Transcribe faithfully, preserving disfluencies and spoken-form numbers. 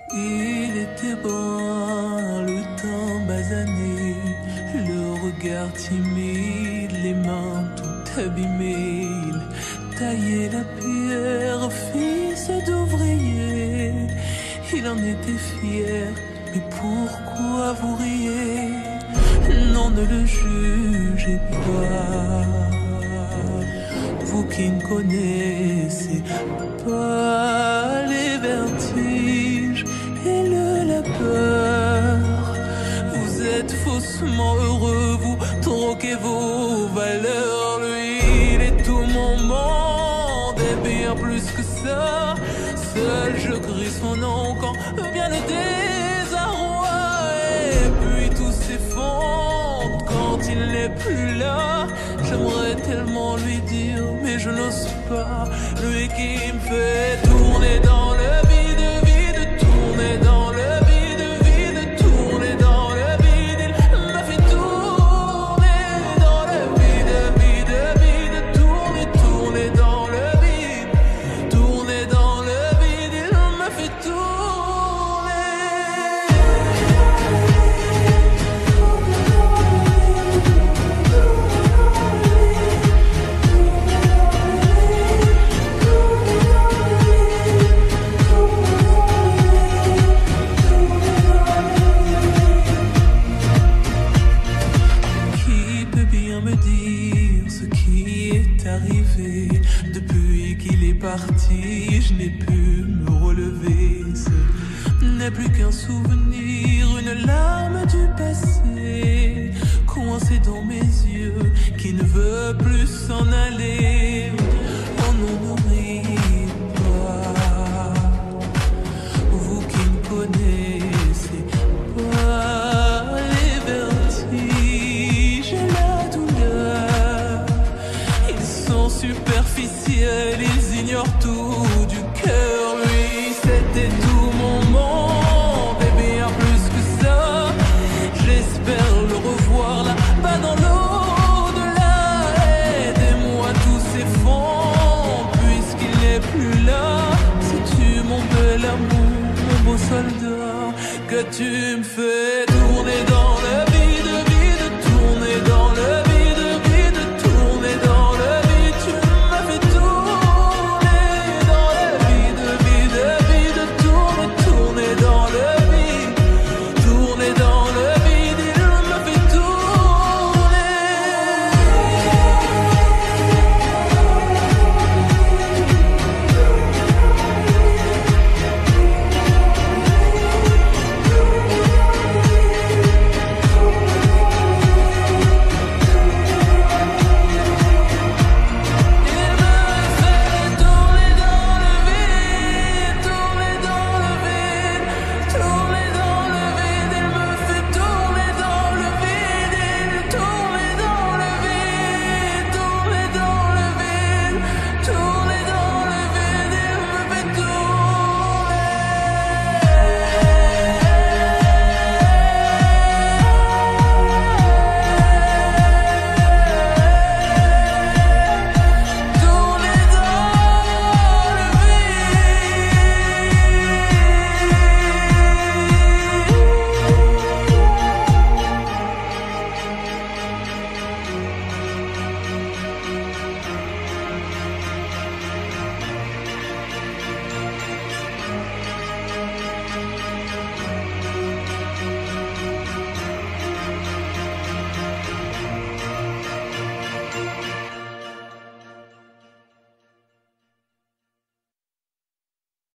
Il était brun, le teint basané, le regard timide, les mains tout abîmées. Il taillait la pierre, fils d'ouvrier. Il en était fier, mais pourquoi vous riez? Non, ne le jugez pas, vous qui ne connaissez pas les vertiges et le labeur. Vous êtes faussement heureux, vous troquez vos valeurs. Lui, il est tout mon monde et bien plus que ça. Seul je crie son nom quand vient le désarroi. Et puis tout s'effondre quand il n'est plus là. J'aimerais tellement lui dire, mais je n'ose pas. Lui qui me fait tourner dans le vide, vide, tourner dans le vide, vide, tourner dans le vide. Il me fait tourner dans le vide, vide, vide, tourner, tourner dans le vide, tourner dans le vide. Il me fait tourner. Arrivé. Depuis qu'il est parti, je n'ai pu me relever. Ce n'est plus qu'un souvenir, une larme du passé, coincée dans mes yeux, qui ne veut plus s'en aller. Oh non, ne riez pas, vous qui ne connaissez pas les vertiges et la douleur. Superficiels, ils ignorent tout du cœur. Lui, c'était tout mon monde et bien plus que ça. J'espère le revoir là-bas dans l'au-delà. Aidez-moi, tout s'effondre puisqu'il n'est plus là. Sais-tu mon bel amour, mon beau soldat, que tu me fais?